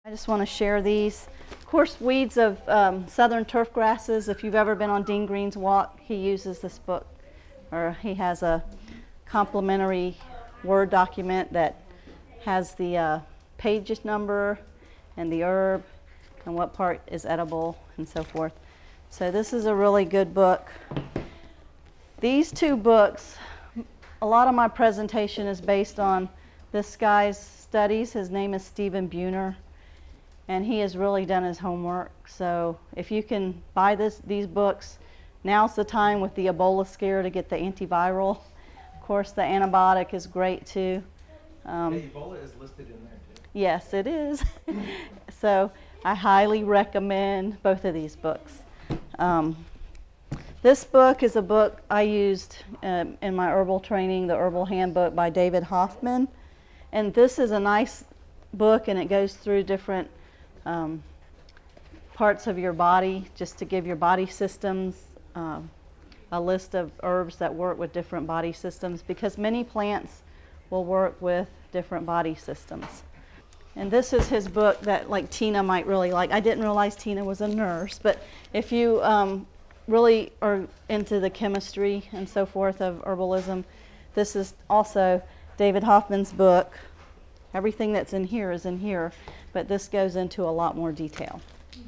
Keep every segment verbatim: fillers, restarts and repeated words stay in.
I just want to share these. Of course, Weeds of um, Southern Turf Grasses. If you've ever been on Dean Green's walk, he uses this book, or he has a complimentary Word document that has the uh, page number and the herb and what part is edible and so forth. So this is a really good book. These two books, a lot of my presentation is based on this guy's studies. His name is Stephen Buhner, and he has really done his homework. So if you can buy this, these books, now's the time with the Ebola scare to get the antiviral. Of course, the antibiotic is great too. Um, yeah, Ebola is listed in there too. Yes, it is. So I highly recommend both of these books. Um, this book is a book I used um, in my herbal training, the Herbal Handbook by David Hoffman. And this is a nice book, and it goes through different um, parts of your body, just to give your body systems um, a list of herbs that work with different body systems, because many plants will work with different body systems. And this is his book that like Tina might really like. I didn't realize Tina was a nurse, but if you um, really are into the chemistry and so forth of herbalism, this is also David Hoffman's book. Everything that's in here is in here, but this goes into a lot more detail.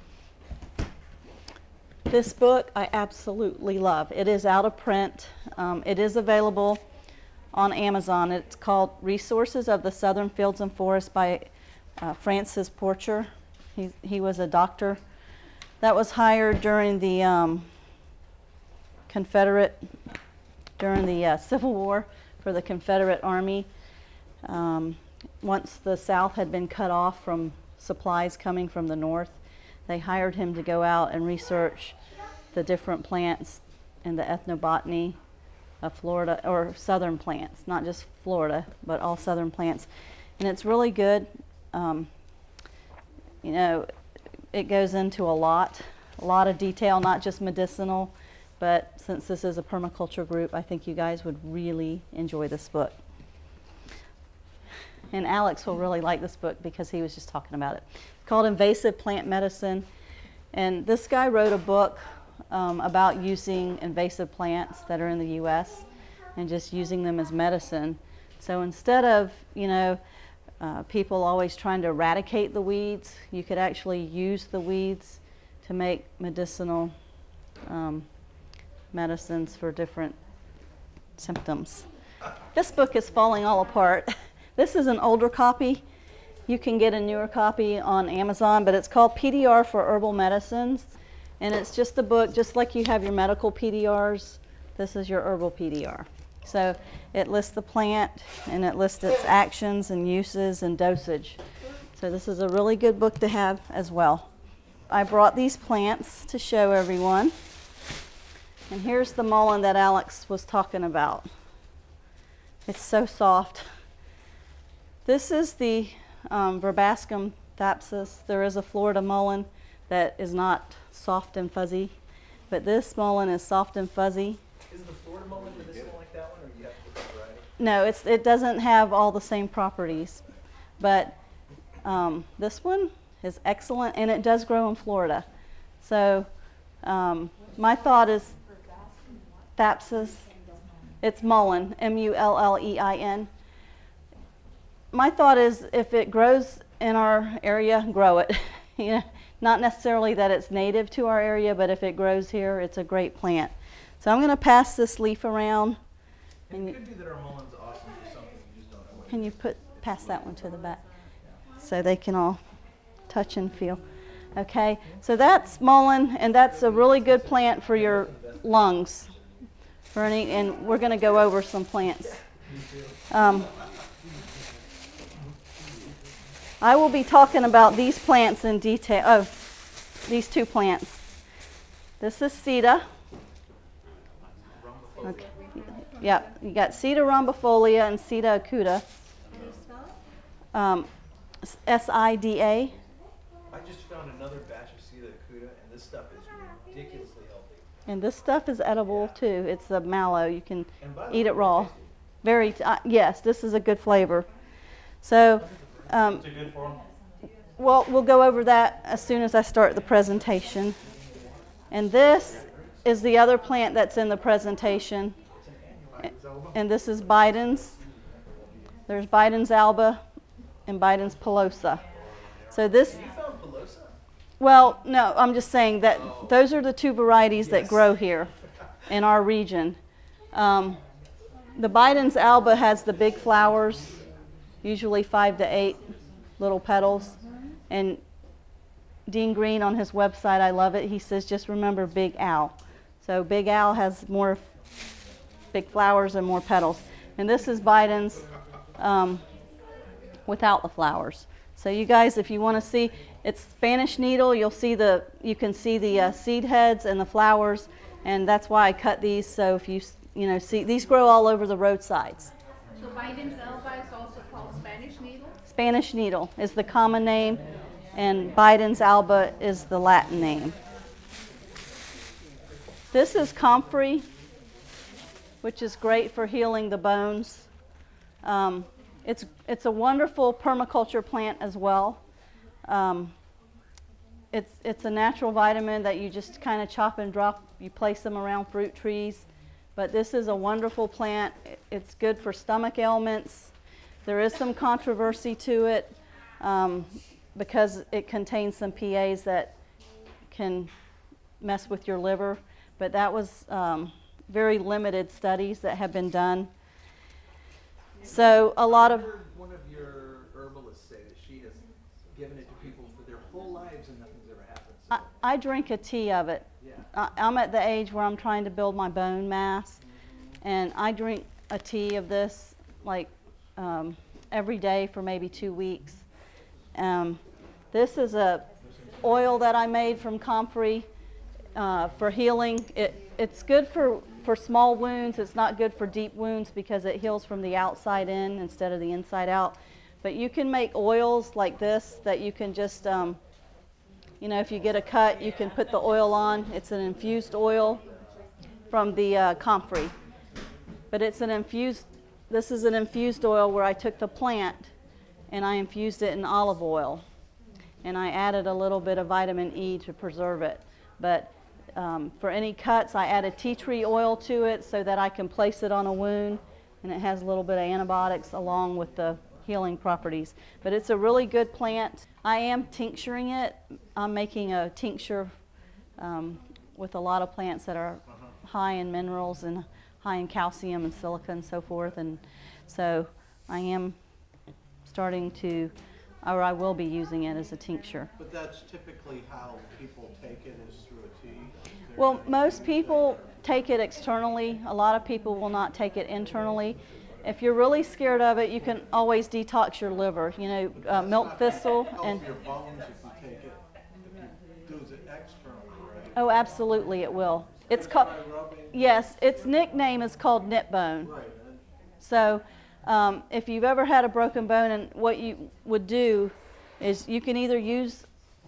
This book I absolutely love. It is out of print. Um, it is available on Amazon. It's called Resources of the Southern Fields and Forests by uh, Francis Porcher. He, he was a doctor that was hired during the um, Confederate, during the uh, Civil War for the Confederate Army. Um, once the South had been cut off from supplies coming from the North, they hired him to go out and research the different plants and the ethnobotany of Florida, or southern plants, not just Florida, but all southern plants. And it's really good. Um, you know, it goes into a lot, a lot of detail, not just medicinal, but since this is a permaculture group, I think you guys would really enjoy this book. And Alex will really like this book because he was just talking about it. It's called Invasive Plant Medicine. And this guy wrote a book um, about using invasive plants that are in the U S and just using them as medicine. So instead of, you know, uh, people always trying to eradicate the weeds, you could actually use the weeds to make medicinal um, medicines for different symptoms. This book is falling all apart. This is an older copy. You can get a newer copy on Amazon, but it's called P D R for Herbal Medicines. And it's just a book, just like you have your medical P D Rs, this is your herbal P D R. So it lists the plant, and it lists its actions and uses and dosage. So this is a really good book to have as well. I brought these plants to show everyone. And here's the mullein that Alex was talking about. It's so soft. This is the um, Verbascum thapsus. There is a Florida mullein that is not soft and fuzzy, but this mullein is soft and fuzzy. Is the Florida mullein medicinal like that one, or you have to get the variety? No, it's, it doesn't have all the same properties, but um, this one is excellent, and it does grow in Florida. So um, my thought is thapsus. It's mullein, M U L L E I N. My thought is if it grows in our area, grow it. You know, not necessarily that it's native to our area, but if it grows here, it's a great plant. So I'm going to pass this leaf around. And it could be that our mullin's awesome for something, you just don't know what. Can you put pass that one to the back so they can all touch and feel? Okay, so that's mullein, and that's a really good plant for your lungs. For any, and we're going to go over some plants. Um, I will be talking about these plants in detail. Oh, these two plants. This is Sita. Okay. Yeah, you got Sita rhombifolia and Sita acuta. Um, S I D A. I just found another batch of Sita acuta, and this stuff is ridiculously healthy. And this stuff is edible yeah. too. It's the mallow. You can eat way, it raw. Very, t uh, yes, this is a good flavor. So, um, is it good for them? well, we'll go over that as soon as I start the presentation. And this is the other plant that's in the presentation. And this is Biden's. There's Biden's alba and Biden's pilosa. So this, You found Pelosa? well, no, I'm just saying that Oh. those are the two varieties that Yes. grow here in our region. Um, the Biden's alba has the big flowers, usually five to eight little petals. And Dean Green on his website, I love it, he says just remember Big Al. So Big Al has more big flowers and more petals. And this is Biden's um, without the flowers. So you guys, if you want to see, it's Spanish needle. You'll see the, you can see the uh, seed heads and the flowers, and that's why I cut these. So if you, you know, see, these grow all over the roadsides. So Biden's alba is also called Spanish needle? Spanish needle is the common name, and Biden's alba is the Latin name. This is comfrey, which is great for healing the bones. Um, it's, it's a wonderful permaculture plant as well. Um, it's, it's a natural vitamin that you just kind of chop and drop. You place them around fruit trees. But this is a wonderful plant. It's good for stomach ailments. There is some controversy to it um, because it contains some P As that can mess with your liver. But that was um, very limited studies that have been done. So a lot of... I heard one of your herbalists say that she has given it to people for their whole lives and nothing's ever happened. So. I, I drink a tea of it. Yeah. I, I'm at the age where I'm trying to build my bone mass, and I drink a tea of this like um, every day for maybe two weeks. Um, this is a oil that I made from comfrey uh, for healing. It, it's good for, for small wounds. It's not good for deep wounds because it heals from the outside in instead of the inside out. But you can make oils like this that you can just, um, you know, if you get a cut, you can put the oil on. It's an infused oil from the uh, comfrey. But it's an infused, this is an infused oil where I took the plant and I infused it in olive oil. And I added a little bit of vitamin E to preserve it. But um, for any cuts, I added tea tree oil to it so that I can place it on a wound. And it has a little bit of antibiotics along with the healing properties. But it's a really good plant. I am tincturing it. I'm making a tincture um, with a lot of plants that are high in minerals and high in calcium and silica and so forth. And so I am starting to, or I will be using it as a tincture. But that's typically how people take it, is through a tea? Well, most people take it externally. A lot of people will not take it internally. If you're really scared of it, you can always detox your liver. You know, uh, milk thistle and... Help your bones if you take it, if you do it externally, right? Oh, absolutely it will. It's called, yes, its nickname is called knit bone. Right. So um, if you've ever had a broken bone, and what you would do is you can either use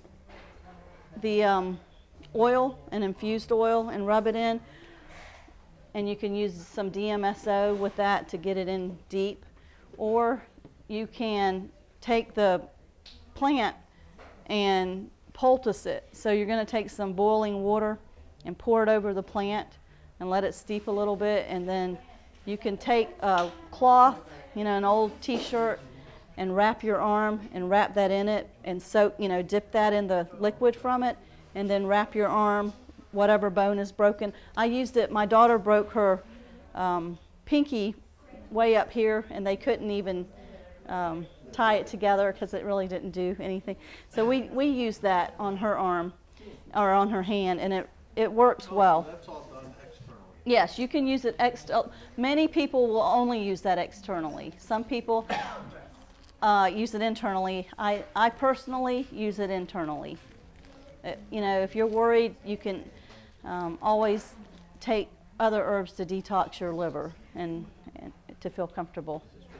the um, oil, an infused oil, and rub it in, and you can use some D M S O with that to get it in deep, or you can take the plant and poultice it. So you're going to take some boiling water and pour it over the plant and let it steep a little bit, and then you can take a cloth, you know, an old t-shirt, and wrap your arm and wrap that in it and soak, you know, dip that in the liquid from it, and then wrap your arm, whatever bone is broken. I used it, my daughter broke her um, pinky way up here, and they couldn't even um, tie it together because it really didn't do anything. So we, we used that on her arm, or on her hand, and it, it works well. That's all done externally. Yes, you can use it externally. Many people will only use that externally. Some people uh, use it internally. I, I personally use it internally. It, you know, if you're worried, you can um, always take other herbs to detox your liver and, and to feel comfortable.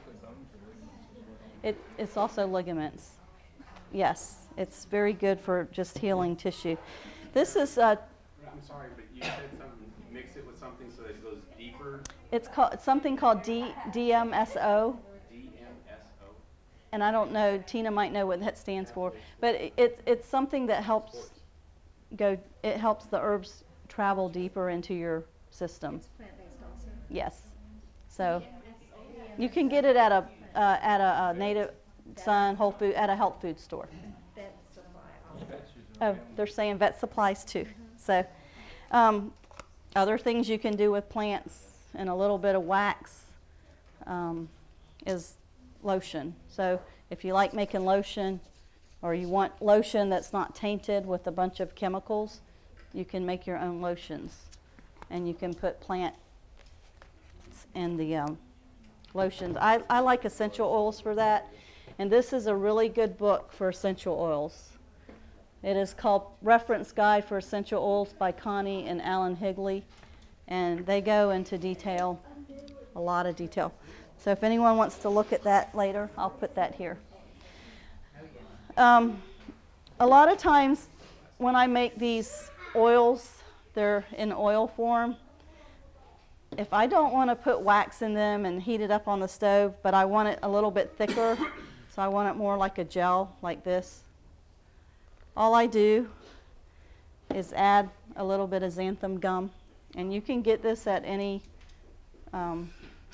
It, it's also ligaments. Yes, it's very good for just healing tissue. This is uh, I'm sorry, but you said something, mix it with something so that it goes deeper. it's called it's something called D, DMSO. D M S O. and I don't know, Tina might know what that stands for, but it, it, it's something that helps go, it helps the herbs travel deeper into your system. It's plant-based also. Yes. So you can get it at a, uh, at a, a Native Sun, Whole Food, at a health food store. Vet supply also. Oh, they're saying vet supplies too. So um, other things you can do with plants and a little bit of wax um, is lotion. So if you like making lotion, or you want lotion that's not tainted with a bunch of chemicals, you can make your own lotions. And you can put plants in the um, lotions. I, I like essential oils for that. And this is a really good book for essential oils. It is called Reference Guide for Essential Oils by Connie and Alan Higley. And they go into detail, a lot of detail. So if anyone wants to look at that later, I'll put that here. Um, a lot of times when I make these oils, they're in oil form. If I don't want to put wax in them and heat it up on the stove, but I want it a little bit thicker, so I want it more like a gel, like this, all I do is add a little bit of xanthan gum. And you can get this at any, um,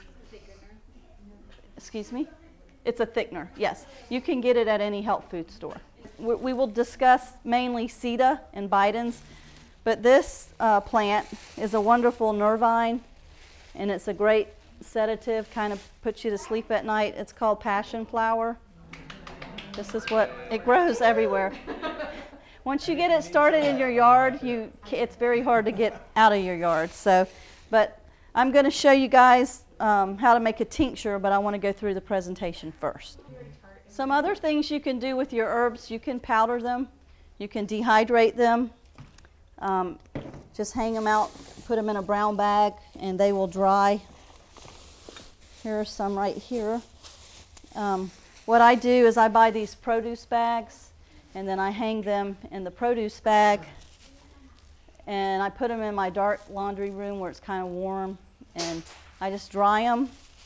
excuse me? It's a thickener, yes. You can get it at any health food store. We, we will discuss mainly Ceta and Bidens, but this uh, plant is a wonderful nervine, and it's a great sedative, kind of puts you to sleep at night. It's called passion flower. This is what, it grows everywhere. Once you get it started in your yard, you, it's very hard to get out of your yard. So, but I'm going to show you guys um, how to make a tincture, but I want to go through the presentation first. Some other things you can do with your herbs, you can powder them, you can dehydrate them, um, just hang them out, put them in a brown bag, and they will dry. Here are some right here. Um, what I do is I buy these produce bags, and then I hang them in the produce bag, and I put them in my dark laundry room where it's kind of warm, and I just dry them.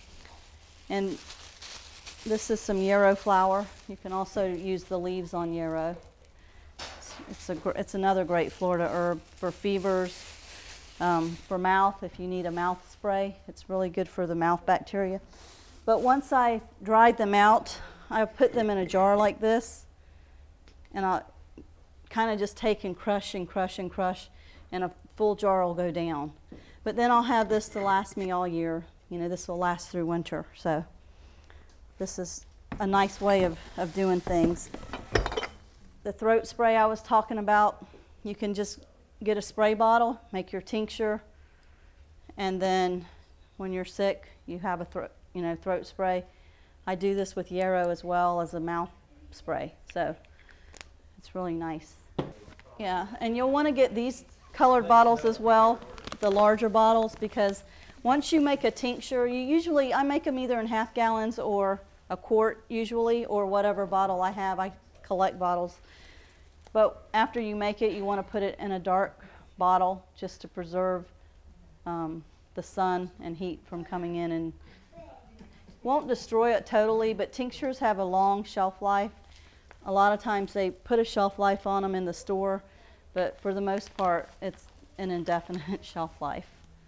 And this is some yarrow flower. You can also use the leaves on yarrow. It's, it's, a, it's another great Florida herb for fevers, um, for mouth, if you need a mouth spray. It's really good for the mouth bacteria. But once I dried them out, I put them in a jar like this, and I'll kind of just take and crush and crush and crush, and a full jar will go down. But then I'll have this to last me all year. You know, this will last through winter. So this is a nice way of, of doing things. The throat spray I was talking about, you can just get a spray bottle, make your tincture, and then when you're sick, you have a throat, you know, throat spray. I do this with yarrow as well as a mouth spray. So it's really nice. Yeah, and you'll want to get these colored bottles as well, the larger bottles, because once you make a tincture, you usually, I make them either in half gallons or a quart usually, or whatever bottle I have. I collect bottles. But after you make it, you want to put it in a dark bottle just to preserve um, the sun and heat from coming in, and won't destroy it totally, but tinctures have a long shelf life. A lot of times they put a shelf life on them in the store, but for the most part, it's an indefinite shelf life.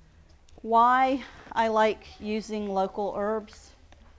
Why I like using local herbs.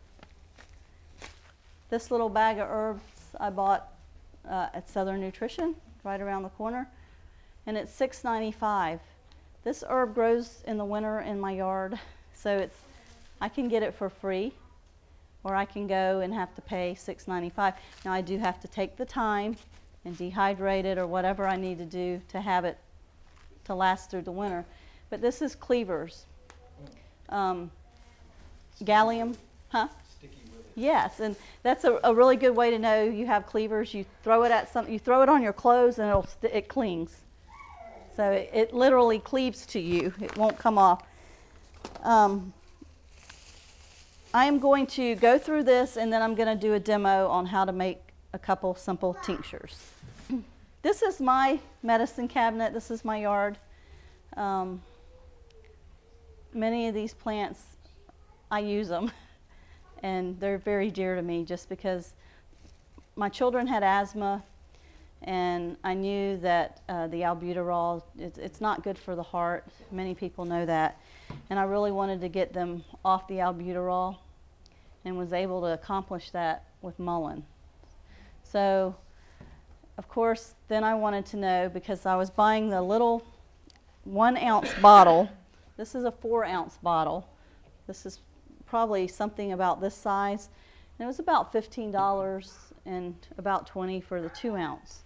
This little bag of herbs I bought uh, at Southern Nutrition, right around the corner, and it's six ninety-five. This herb grows in the winter in my yard, so it's, I can get it for free, or I can go and have to pay six ninety-five. Now I do have to take the time and dehydrate it or whatever I need to do to have it to last through the winter. But this is cleavers. Um, gallium, huh? Sticky with it. Yes, and that's a, a really good way to know you have cleavers. You throw it at something, you throw it on your clothes, and it'll st it clings. So it, it literally cleaves to you. It won't come off. Um, I am going to go through this, and then I'm going to do a demo on how to make a couple simple tinctures. This is my medicine cabinet. This is my yard. Um, many of these plants, I use them. and they're very dear to me just because my children had asthma, and I knew that uh, the albuterol, it's, it's not good for the heart. Many people know that. And I really wanted to get them off the albuterol, and was able to accomplish that with Mullen. So, of course, then I wanted to know, because I was buying the little one ounce bottle. This is a four ounce bottle. This is probably something about this size. And it was about fifteen dollars and about twenty dollars for the two ounce.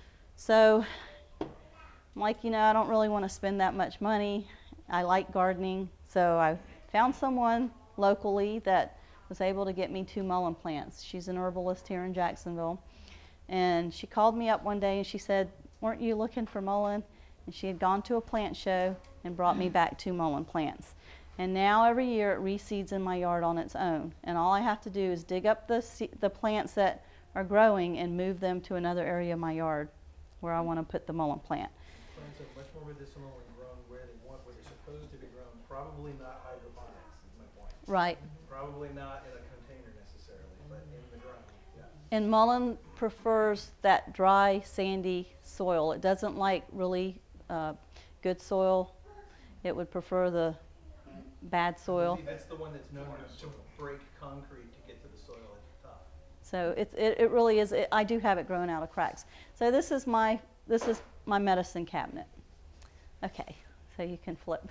So I'm like, you know, I don't really want to spend that much money. I like gardening. So I found someone locally that was able to get me two mullein plants. She's an herbalist here in Jacksonville. And she called me up one day and she said, weren't you looking for mullein? And she had gone to a plant show and brought me back two mullein plants. And now every year it reseeds in my yard on its own. And all I have to do is dig up the, the plants that are growing and move them to another area of my yard where I want to put the mullein plant. Plants are much more medicinal when grown where they want, where they're supposed to be grown. Probably not hydroponics, is my point. Right. Probably not in a container necessarily, but in the ground. Yeah. And mullein prefers that dry, sandy soil. It doesn't like really uh, good soil. It would prefer the bad soil. That's the one that's known to break concrete to get to the soil at the top. So it's, it, it really is. It, I do have it growing out of cracks. So this is my this is my medicine cabinet. Okay, so you can flip.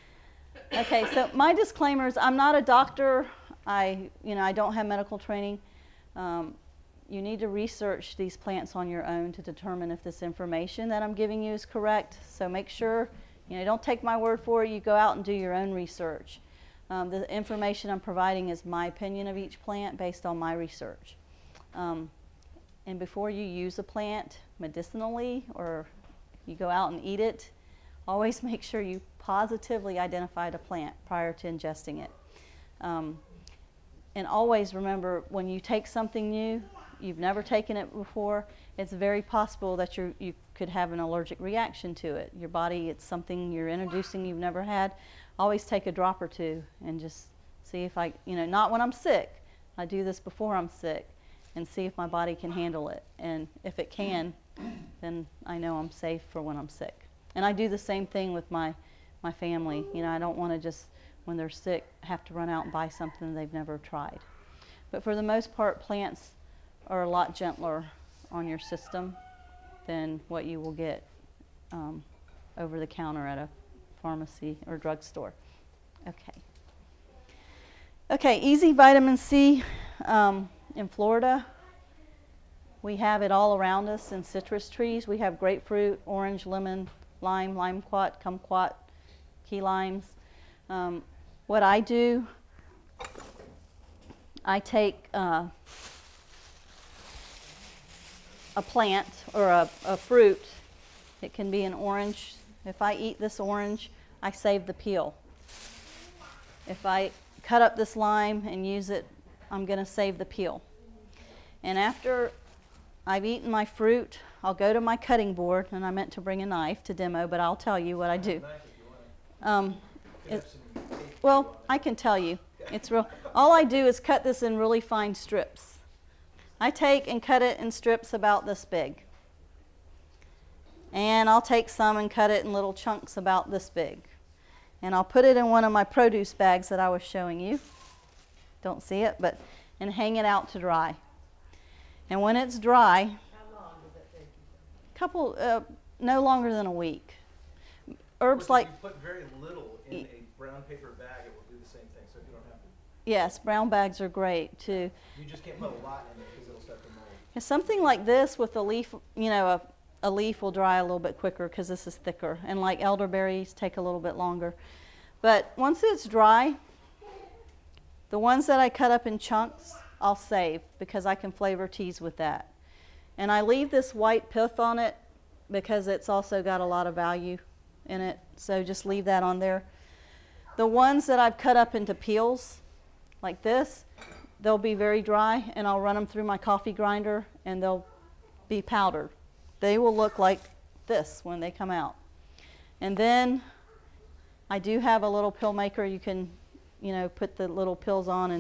Okay, so my disclaimers: I'm not a doctor. I you know I don't have medical training. Um, you need to research these plants on your own to determine if this information that I'm giving you is correct. So make sure. You know, don't take my word for it. You go out and do your own research. Um, the information I'm providing is my opinion of each plant based on my research. Um, and before you use a plant medicinally or you go out and eat it, always make sure you positively identify the plant prior to ingesting it. Um, and always remember, when you take something new, you've never taken it before, it's very possible that you're, you could have an allergic reaction to it. Your body, it's something you're introducing you've never had. Always take a drop or two and just see if I, you know, not when I'm sick. I do this before I'm sick and see if my body can handle it. And if it can, then I know I'm safe for when I'm sick. And I do the same thing with my, my family. You know, I don't want to just, when they're sick, have to run out and buy something they've never tried. But for the most part, plants are a lot gentler on your system than what you will get um, over the counter at a pharmacy or drugstore. Okay. Okay, easy vitamin C um, in Florida. We have it all around us in citrus trees. We have grapefruit, orange, lemon, lime, limequat, kumquat, key limes. Um, what I do, I take uh, a plant or a, a fruit. It can be an orange. If I eat this orange, I save the peel. If I cut up this lime and use it, I'm going to save the peel. And after I've eaten my fruit, I'll go to my cutting board, and I meant to bring a knife to demo, but I'll tell you what I do. Um, it, well, I can tell you. It's real. All I do is cut this in really fine strips. I take and cut it in strips about this big. And I'll take some and cut it in little chunks about this big. And I'll put it in one of my produce bags that I was showing you. Don't see it, but, and hang it out to dry. And when it's dry, How long does it take you? couple, uh, no longer than a week. Herbs like, If you put very little in a brown paper bag, it will do the same thing, so you don't have to. yes, brown bags are great too. You just can't put a lot in it because it'll start to mold. And something like this with a leaf, you know, a, a leaf will dry a little bit quicker because this is thicker. And like elderberries take a little bit longer. But once it's dry, the ones that I cut up in chunks, I'll save because I can flavor teas with that. And I leave this white pith on it because it's also got a lot of value in it. So just leave that on there. The ones that I've cut up into peels, like this, they'll be very dry, and I'll run them through my coffee grinder, and they'll be powdered. They will look like this when they come out. And then I do have a little pill maker. You can, you know, put the little pills on and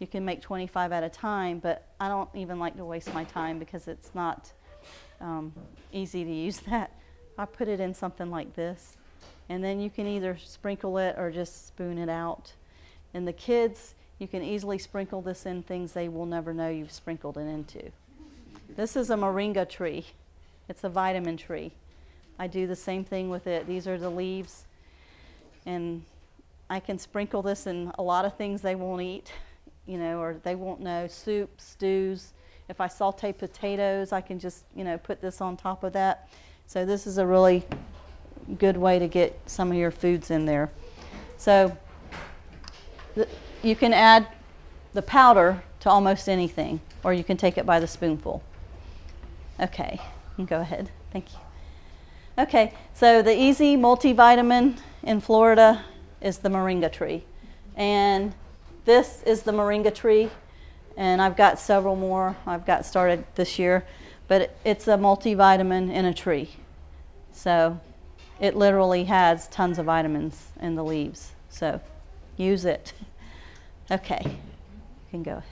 You can make twenty-five at a time, but I don't even like to waste my time because it's not um, easy to use that. I put it in something like this, and then you can either sprinkle it or just spoon it out. And the kids, you can easily sprinkle this in things they will never know you've sprinkled it into. This is a moringa tree. It's a vitamin tree. I do the same thing with it. These are the leaves, and I can sprinkle this in a lot of things they won't eat, you know, or they won't know, soup, stews. If I saute potatoes, I can just, you know, put this on top of that. So this is a really good way to get some of your foods in there. So th you can add the powder to almost anything, or you can take it by the spoonful. Okay, you can go ahead. Thank you. Okay, so the easy multivitamin in Florida is the moringa tree. And this is the moringa tree, and I've got several more I've got started this year, but it's a multivitamin in a tree. So it literally has tons of vitamins in the leaves. So use it. Okay, you can go ahead.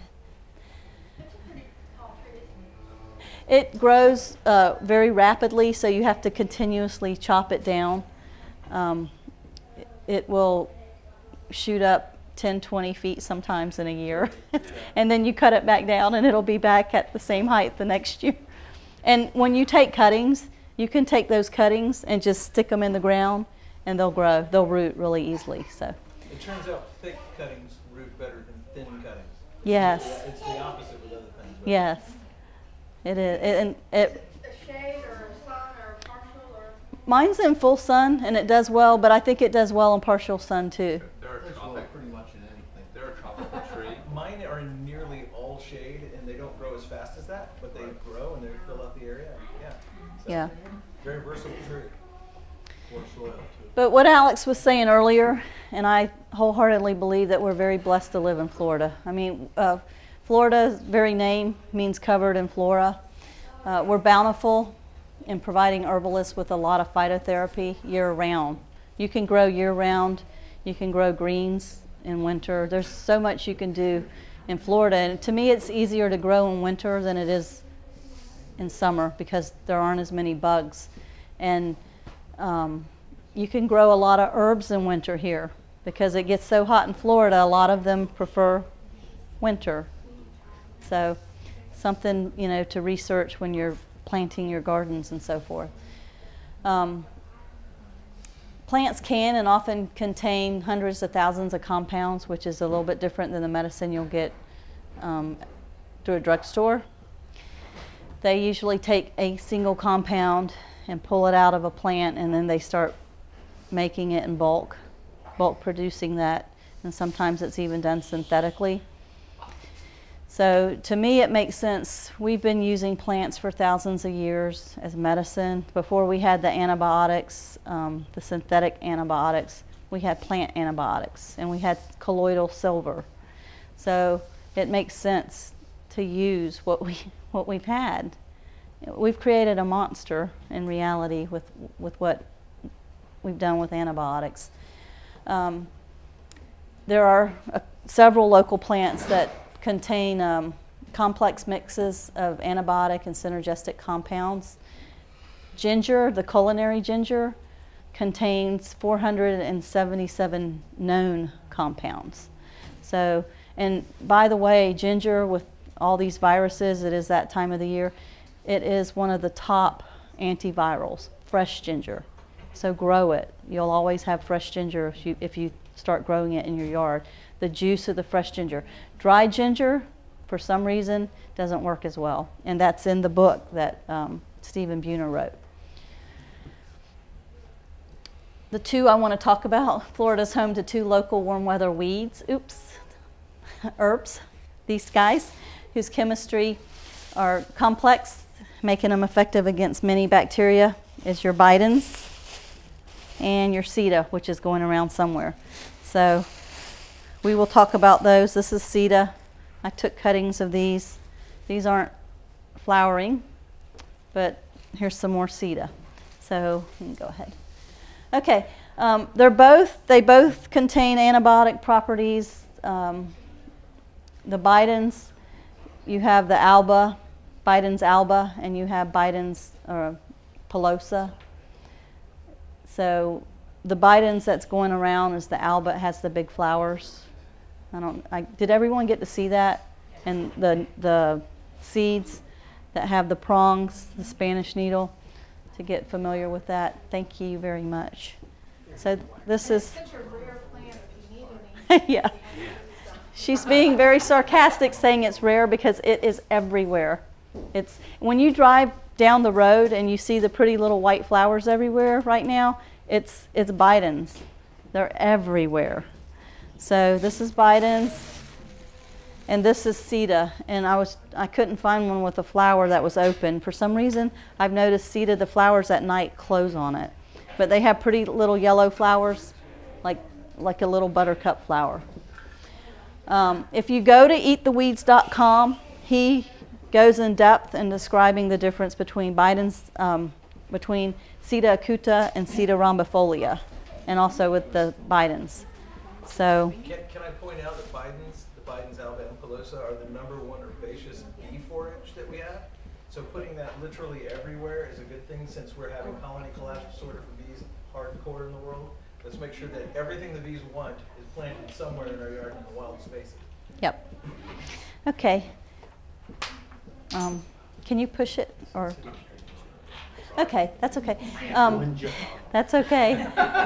It grows uh, very rapidly, so you have to continuously chop it down. Um, it, it will shoot up ten, twenty feet sometimes in a year. And then you cut it back down and it'll be back at the same height the next year. And when you take cuttings, you can take those cuttings and just stick them in the ground and they'll grow. They'll root really easily. So It turns out thick cuttings root better than thin cuttings. yes, It's the opposite with other things. but- yes, it is. It, and it, A shade or a sun or a partial or? mine's in full sun and it does well, but I think it does well in partial sun too. They're a That's well tropic, pretty much in anything. they're a tropical tree. Mine are nearly all shade, and they don't grow as fast as that, but they grow and they fill out the area. Yeah. So, Yeah. Very versatile tree. Poor soil too. But what Alex was saying earlier, and I wholeheartedly believe that we're very blessed to live in Florida. I mean, uh, Florida's very name means covered in flora. Uh, we're bountiful in providing herbalists with a lot of phytotherapy year-round. You can grow year-round. You can grow greens in winter. There's so much you can do in Florida. And to me, it's easier to grow in winter than it is in summer because there aren't as many bugs. And um, you can grow a lot of herbs in winter here because it gets so hot in Florida. A lot of them prefer winter. So something, you know, to research when you're planting your gardens and so forth. Um, plants can and often contain hundreds of thousands of compounds, which is a little bit different than the medicine you'll get um, through a drugstore. They usually take a single compound and pull it out of a plant, and then they start making it in bulk, bulk producing that, and sometimes it's even done synthetically. So to me it makes sense. We've been using plants for thousands of years as medicine. Before we had the antibiotics, um, the synthetic antibiotics, we had plant antibiotics, and we had colloidal silver. So it makes sense to use what, we, what we've had. We've created a monster in reality with, with what we've done with antibiotics. Um, there are uh, several local plants that contain um, complex mixes of antibiotic and synergistic compounds. Ginger, the culinary ginger, contains four hundred seventy-seven known compounds. So, and by the way, ginger, with all these viruses, it is that time of the year, it is one of the top antivirals, fresh ginger. So grow it. You'll always have fresh ginger if you, if you start growing it in your yard. The juice of the fresh ginger. Dry ginger, for some reason, doesn't work as well. And that's in the book that um, Stephen Buhner wrote. The two I want to talk about, Florida's home to two local warm weather weeds, oops, herbs, these guys, whose chemistry are complex, making them effective against many bacteria, is your bidens and your ceta, which is going around somewhere. So we will talk about those. This is ceta. I took cuttings of these. These aren't flowering, but here's some more ceta. So you can go ahead. Okay, um, they're both, they both contain antibiotic properties. Um, the Bidens, you have the alba, Biden's alba, and you have Biden's uh, pilosa. So the Bidens that's going around is the alba. It has the big flowers. I don't. I, did everyone get to see that? And the the seeds that have the prongs, the Spanish needle, to get familiar with that. Thank you very much. So this is. Such a rare plant if you need any. Yeah. She's being very sarcastic saying it's rare because it is everywhere. It's when you drive down the road and you see the pretty little white flowers everywhere right now, it's it's Biden's. They're everywhere. So this is Biden's and this is Sita, and I was I couldn't find one with a flower that was open. For some reason, I've noticed Sita, the flowers at night close on it. But they have pretty little yellow flowers, like like a little buttercup flower. Um, if you go to eat the weeds dot com, he goes in depth in describing the difference between Biden's, um, between Sita acuta and Sita rhombifolia, and also with the Bidens. So. Can, can I point out that Biden's, the Biden's alba and pilosa are the number one herbaceous bee forage that we have? So putting that literally everywhere is a good thing since we're having colony collapse disorder for bees hardcore in the world. Let's make sure that everything the bees want is planted somewhere in our yard in the wild spaces. Yep. Okay. Um, can you push it or? Okay, that's okay. Um, that's okay.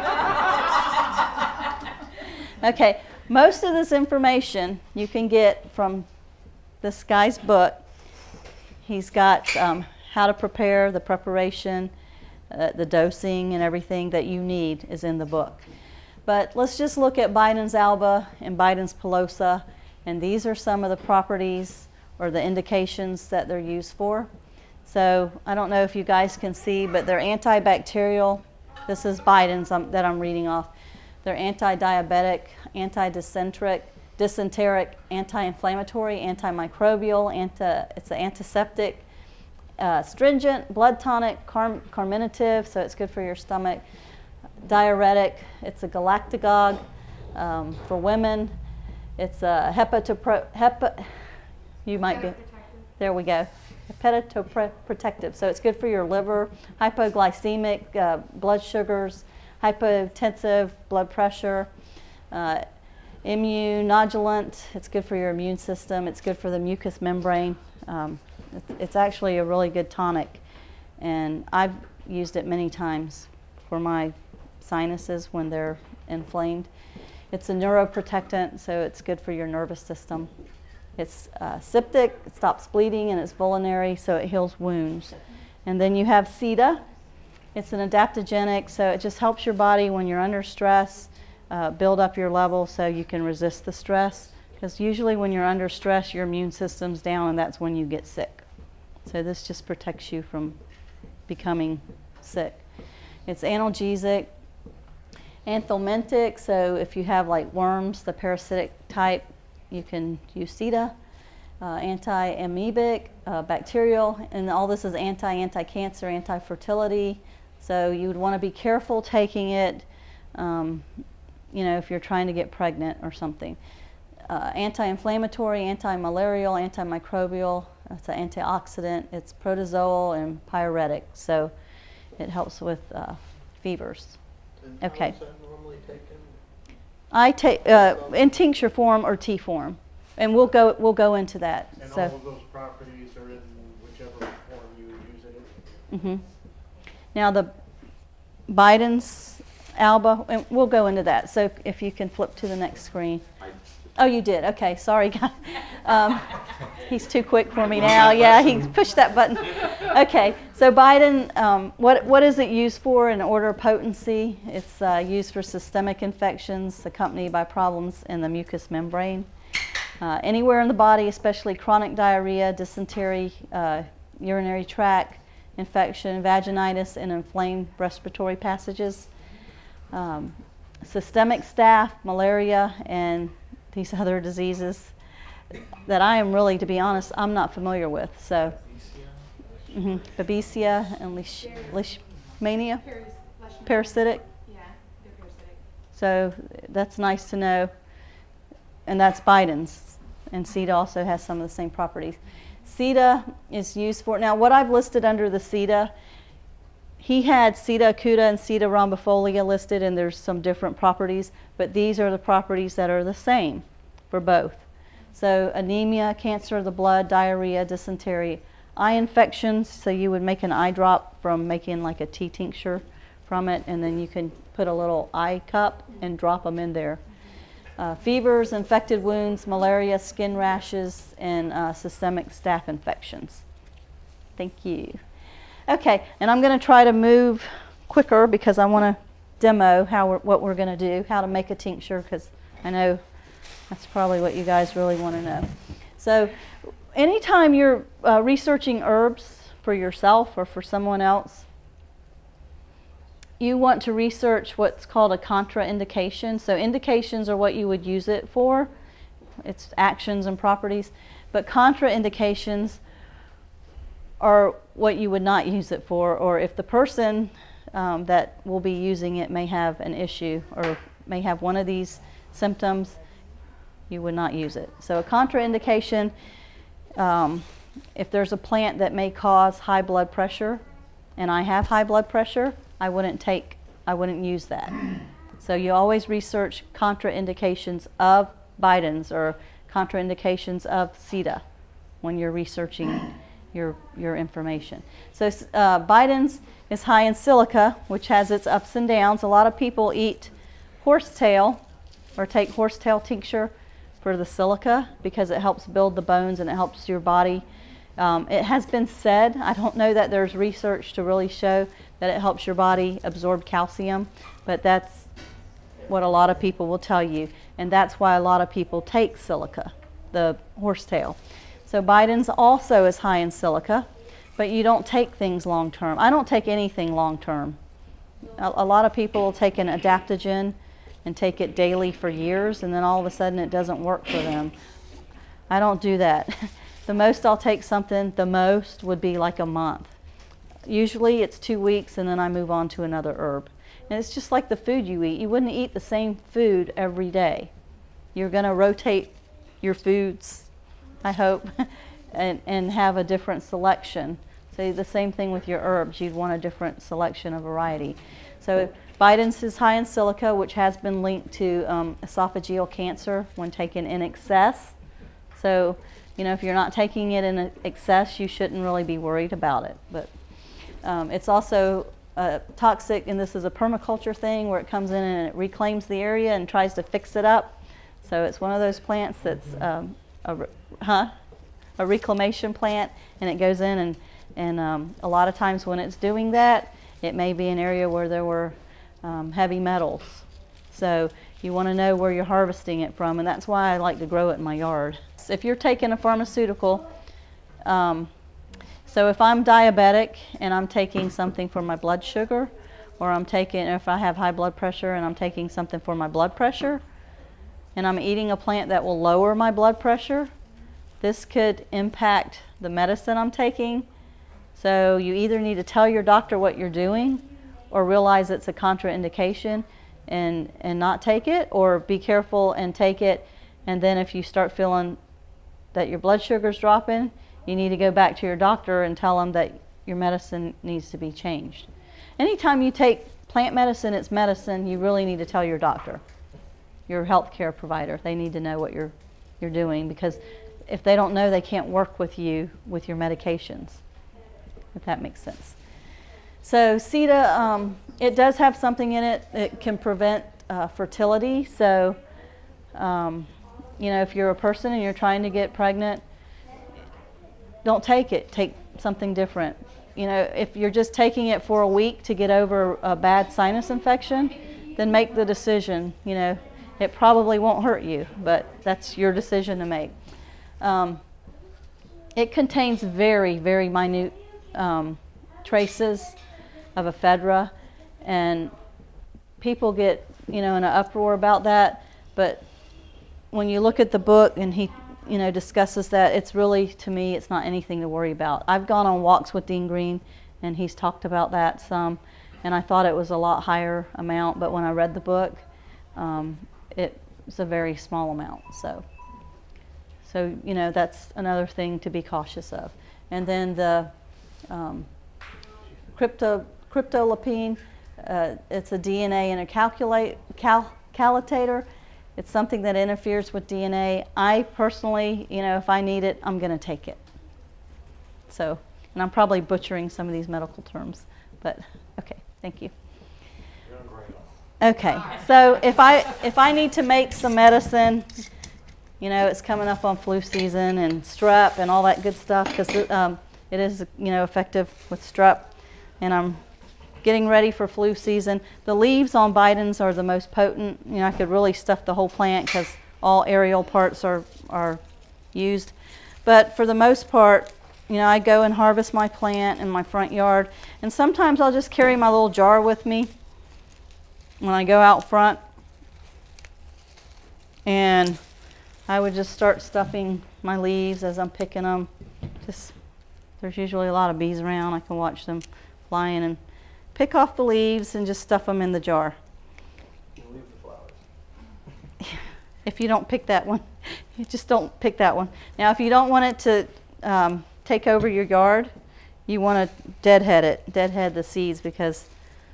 Okay, most of this information you can get from this guy's book. He's got um, how to prepare, the preparation, uh, the dosing, and everything that you need is in the book. But let's just look at Biden's alba and Biden's pilosa, and these are some of the properties or the indications that they're used for. So I don't know if you guys can see, but they're antibacterial. This is Biden's um, that I'm reading off. They're anti-diabetic, anti-dysenteric, dysenteric, anti-inflammatory, antimicrobial, anti, it's an antiseptic, uh, astringent, blood tonic, car carminative, so it's good for your stomach, diuretic, it's a galactagogue um, for women, it's a hepatopro, hepa, you might be, there we go, hepatoprotective, so it's good for your liver, hypoglycemic, uh, blood sugars, hypotensive, blood pressure, uh, immunodulant, it's good for your immune system, it's good for the mucous membrane. Um, it's, it's actually a really good tonic, and I've used it many times for my sinuses when they're inflamed. It's a neuroprotectant, so it's good for your nervous system. It's uh, septic, it stops bleeding, and it's vulnerary, so it heals wounds. And then you have Sita. It's an adaptogenic, so it just helps your body when you're under stress. Uh, build up your level so you can resist the stress, because usually when you're under stress your immune system's down and that's when you get sick. So this just protects you from becoming sick. It's analgesic, anthelmintic, so if you have like worms, the parasitic type, you can use Sita. Uh, anti-amoebic, uh, bacterial, and all this is anti, anti-cancer, anti-fertility. So you would want to be careful taking it um, you know, if you're trying to get pregnant or something. Uh, anti-inflammatory, anti-malarial, antimicrobial, it's an antioxidant, it's protozoal and pyretic, so it helps with uh, fevers. And how Okay. is that normally taken? I take uh, in tincture form or tea form, and we'll go we'll go into that. And So. all of those properties are in whichever form you would use it in? Mm-hmm. Now the Biden's alba, and we'll go into that. So if you can flip to the next screen. Oh, you did. Okay, sorry, guys. Um, he's too quick for me now. Yeah, he pushed that button. Okay, so Biden, um, what what is it used for in order of potency? It's uh, used for systemic infections accompanied by problems in the mucous membrane. Uh, anywhere in the body, especially chronic diarrhea, dysentery, uh, urinary tract infection, vaginitis, and inflamed respiratory passages. Um, systemic staph, malaria, and these other diseases that I am really, to be honest, I'm not familiar with. So, mm-hmm, Babesia and Leash, Leishmania, parasitic. Yeah, they're parasitic. So that's nice to know. And that's Biden's. and C E D A also has some of the same properties. C E D A is used for, now what I've listed under the C E D A, he had C E D A acuta and C E D A rhombifolia listed, and there's some different properties, but these are the properties that are the same for both. So anemia, cancer of the blood, diarrhea, dysentery, eye infections, so you would make an eye drop from making like a tea tincture from it, and then you can put a little eye cup and drop them in there. Uh, fevers, infected wounds, malaria, skin rashes, and uh, systemic staph infections. Thank you. Okay, and I'm going to try to move quicker because I want to demo how we're, what we're going to do, how to make a tincture, because I know that's probably what you guys really want to know. So anytime you're uh, researching herbs for yourself or for someone else, you want to research what's called a contraindication. So indications are what you would use it for. It's actions and properties. But contraindications are what you would not use it for, or if the person um, that will be using it may have an issue or may have one of these symptoms, you would not use it. So a contraindication, um, if there's a plant that may cause high blood pressure, and I have high blood pressure, I wouldn't take, I wouldn't use that. So you always research contraindications of Bidens or contraindications of C E D A when you're researching your, your information. So uh, Bidens is high in silica, which has its ups and downs. A lot of people eat horsetail or take horsetail tincture for the silica because it helps build the bones and it helps your body. Um, it has been said, I don't know that there's research to really show that it helps your body absorb calcium, but that's what a lot of people will tell you, and that's why a lot of people take silica, the horsetail. So Bidens also is high in silica, but you don't take things long term. I don't take anything long term. A, a lot of people will take an adaptogen and take it daily for years, and then all of a sudden it doesn't work for them. I don't do that. The most I'll take something, the most would be like a month. Usually it's two weeks and then I move on to another herb. And it's just like the food you eat. You wouldn't eat the same food every day. You're going to rotate your foods, I hope, and, and have a different selection. So the same thing with your herbs. You'd want a different selection of variety. So Bidens is high in silica, which has been linked to um, esophageal cancer when taken in excess. So, you know, if you're not taking it in excess, you shouldn't really be worried about it. But um, it's also uh, toxic, and this is a permaculture thing where it comes in and it reclaims the area and tries to fix it up. So it's one of those plants that's um, a, huh? a reclamation plant, and it goes in and, and um, a lot of times when it's doing that, it may be an area where there were um, heavy metals. So you want to know where you're harvesting it from, and that's why I like to grow it in my yard. So if you're taking a pharmaceutical, um, so if I'm diabetic and I'm taking something for my blood sugar, or I'm taking, if I have high blood pressure and I'm taking something for my blood pressure, and I'm eating a plant that will lower my blood pressure, this could impact the medicine I'm taking. So you either need to tell your doctor what you're doing or realize it's a contraindication and, and not take it, or be careful and take it, and then if you start feeling that your blood sugar's dropping, you need to go back to your doctor and tell them that your medicine needs to be changed. Anytime you take plant medicine, it's medicine, you really need to tell your doctor, your healthcare provider. They need to know what you're, you're doing, because if they don't know, they can't work with you with your medications, if that makes sense. So C E D A, um, it does have something in it that can prevent uh, fertility. So, um, you know, if you're a person and you're trying to get pregnant, don't take it. Take something different. You know, if you're just taking it for a week to get over a bad sinus infection, then make the decision. You know, it probably won't hurt you, but that's your decision to make. Um, it contains very, very minute um, traces of ephedra, and people get, you know, in an uproar about that, but when you look at the book and he, you know, discusses that, it's really, to me, it's not anything to worry about. I've gone on walks with Dean Green and he's talked about that some, and I thought it was a lot higher amount, but when I read the book, um, it was a very small amount. So, So, you know, that's another thing to be cautious of. And then the um, crypto, cryptolipine, uh, it's a D N A and a calculate, cal, calitator. It's something that interferes with D N A. I personally, you know, if I need it, I'm going to take it. So, and I'm probably butchering some of these medical terms, but okay, thank you. Okay, so if I if I need to make some medicine, you know, it's coming up on flu season and strep and all that good stuff, because it, um, it is, you know, effective with strep, and I'm getting ready for flu season. The leaves on Bidens are the most potent. You know, I could really stuff the whole plant because all aerial parts are, are used. But for the most part, you know, I go and harvest my plant in my front yard, and sometimes I'll just carry my little jar with me when I go out front, and I would just start stuffing my leaves as I'm picking them. Just, there's usually a lot of bees around. I can watch them flying, and pick off the leaves and just stuff them in the jar. And leave the flowers. If you don't pick that one, you just don't pick that one. Now, if you don't want it to um, take over your yard, you want to deadhead it, deadhead the seeds, because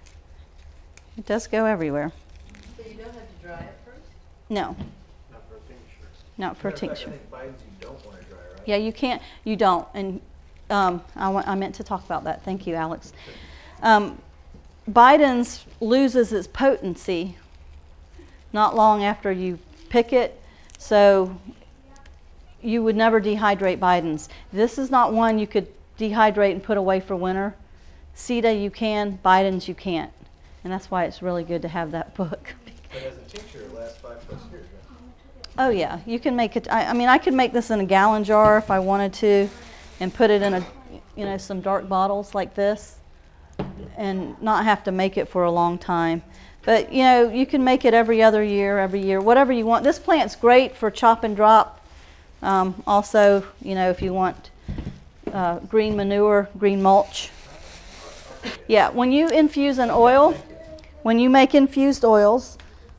it does go everywhere. So you don't have to dry it first? No, Not for a tincture. not for Matter of fact, tincture. I think Bidens you don't want to dry, right? Yeah, you can't, you don't. And um, I, wa I meant to talk about that. Thank you, Alex. Um, Bidens loses its potency not long after you pick it, so you would never dehydrate Bidens. This is not one you could dehydrate and put away for winter. Ceta you can, Bidens you can't. And that's why it's really good to have that book. But as a tincture, it lasts five plus years, right? Oh yeah, you can make it. I, I mean, I could make this in a gallon jar if I wanted to, and put it in a, you know, some dark bottles like this, and not have to make it for a long time. But you know, you can make it every other year, every year, whatever you want. This plant's great for chop and drop. Um, also, you know, if you want uh, green manure, green mulch. Yeah, when you infuse an oil, when you make infused oils,